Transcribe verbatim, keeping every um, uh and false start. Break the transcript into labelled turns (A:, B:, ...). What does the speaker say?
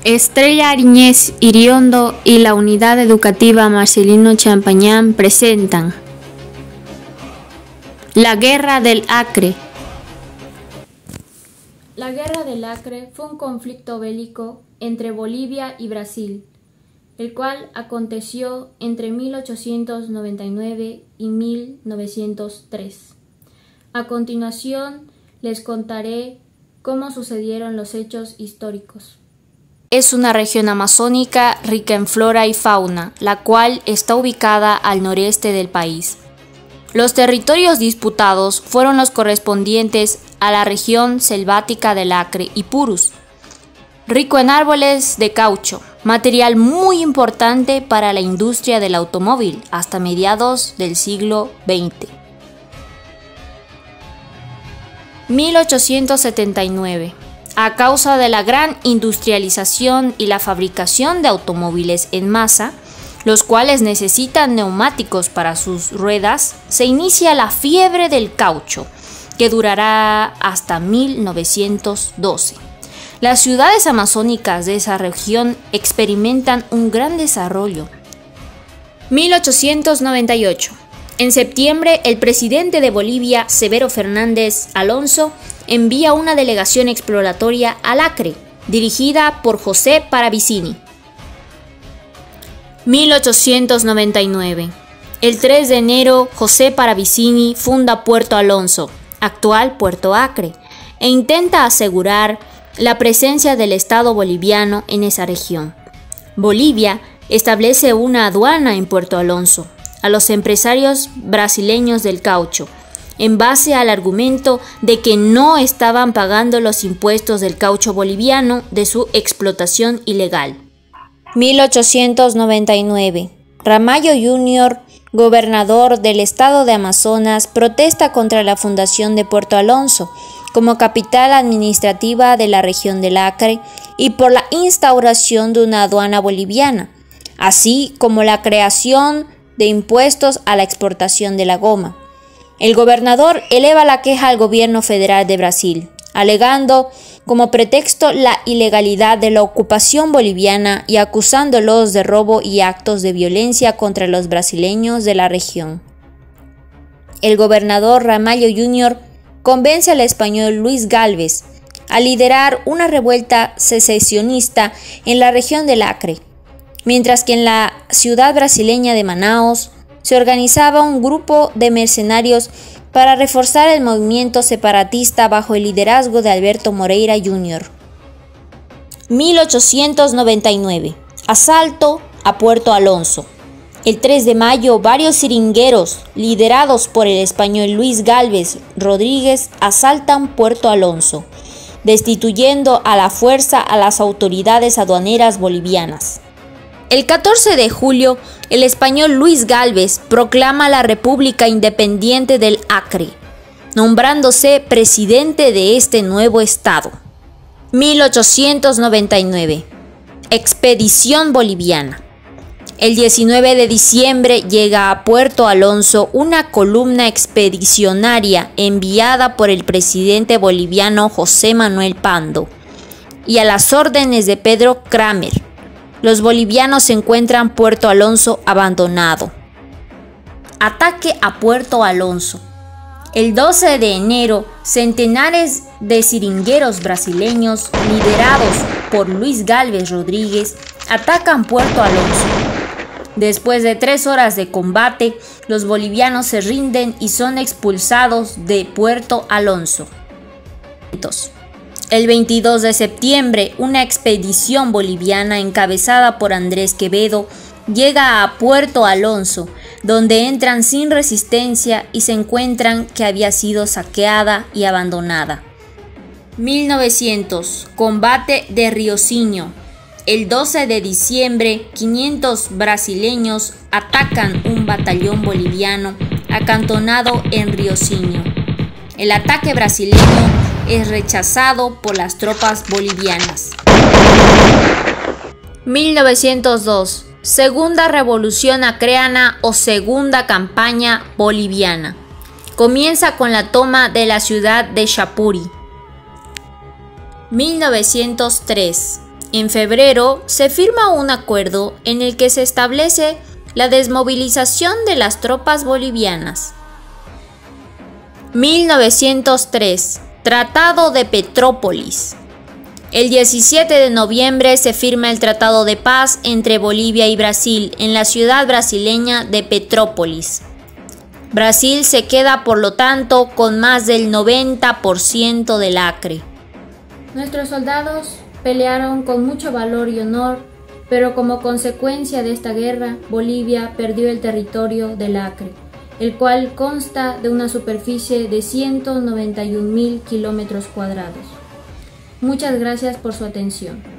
A: Estrella Ariñez Iriondo y la Unidad Educativa Marcelino Champañán presentan La Guerra del Acre. La Guerra del Acre fue un conflicto bélico entre Bolivia y Brasil, el cual aconteció entre mil ochocientos noventa y nueve y mil novecientos tres. A continuación les contaré cómo sucedieron los hechos históricos. Es una región amazónica rica en flora y fauna, la cual está ubicada al noreste del país. Los territorios disputados fueron los correspondientes a la región selvática del Acre y Purus, rico en árboles de caucho, material muy importante para la industria del automóvil hasta mediados del siglo veinte. mil ochocientos setenta y nueve. A causa de la gran industrialización y la fabricación de automóviles en masa, los cuales necesitan neumáticos para sus ruedas, se inicia la fiebre del caucho, que durará hasta mil novecientos doce. Las ciudades amazónicas de esa región experimentan un gran desarrollo. mil ochocientos noventa y ocho. En septiembre, el presidente de Bolivia, Severo Fernández Alonso, envía una delegación exploratoria al Acre, dirigida por José Paravicini. mil ochocientos noventa y nueve. El tres de enero, José Paravicini funda Puerto Alonso, actual Puerto Acre, e intenta asegurar la presencia del Estado boliviano en esa región. Bolivia establece una aduana en Puerto Alonso a los empresarios brasileños del caucho, en base al argumento de que no estaban pagando los impuestos del caucho boliviano de su explotación ilegal. mil ochocientos noventa y nueve. Ramallo junior, gobernador del estado de Amazonas, protesta contra la fundación de Puerto Alonso como capital administrativa de la región del Acre y por la instauración de una aduana boliviana, así como la creación de impuestos a la exportación de la goma. El gobernador eleva la queja al gobierno federal de Brasil, alegando como pretexto la ilegalidad de la ocupación boliviana y acusándolos de robo y actos de violencia contra los brasileños de la región. El gobernador Ramallo junior convence al español Luis Gálvez a liderar una revuelta secesionista en la región del Acre, mientras que en la ciudad brasileña de Manaos se organizaba un grupo de mercenarios para reforzar el movimiento separatista bajo el liderazgo de Alberto Moreira junior mil ochocientos noventa y nueve. Asalto a Puerto Alonso. El tres de mayo, varios siringueros, liderados por el español Luis Gálvez Rodríguez, asaltan Puerto Alonso, destituyendo a la fuerza a las autoridades aduaneras bolivianas. El catorce de julio, el español Luis Gálvez proclama la República Independiente del Acre, nombrándose presidente de este nuevo estado. mil ochocientos noventa y nueve. Expedición boliviana. El diecinueve de diciembre llega a Puerto Alonso una columna expedicionaria enviada por el presidente boliviano José Manuel Pando y a las órdenes de Pedro Kramer. Los bolivianos encuentran Puerto Alonso abandonado. Ataque a Puerto Alonso. El doce de enero, centenares de siringueros brasileños, liderados por Luis Gálvez Rodríguez, atacan Puerto Alonso. Después de tres horas de combate, los bolivianos se rinden y son expulsados de Puerto Alonso. El veintidós de septiembre, una expedición boliviana encabezada por Andrés Quevedo llega a Puerto Alonso, donde entran sin resistencia y se encuentran que había sido saqueada y abandonada. mil novecientos. Combate de Riosinho. El doce de diciembre, quinientos brasileños atacan un batallón boliviano acantonado en Riosinho. El ataque brasileño es rechazado por las tropas bolivianas. mil novecientos dos. Segunda Revolución Acreana o Segunda Campaña Boliviana. Comienza con la toma de la ciudad de Chapuri. mil novecientos tres. En febrero se firma un acuerdo en el que se establece la desmovilización de las tropas bolivianas. mil novecientos tres. Tratado de Petrópolis. El diecisiete de noviembre se firma el Tratado de Paz entre Bolivia y Brasil en la ciudad brasileña de Petrópolis. Brasil se queda, por lo tanto, con más del noventa por ciento del Acre. Nuestros soldados pelearon con mucho valor y honor, pero como consecuencia de esta guerra, Bolivia perdió el territorio del Acre, el cual consta de una superficie de ciento noventa y un mil kilómetros cuadrados. Muchas gracias por su atención.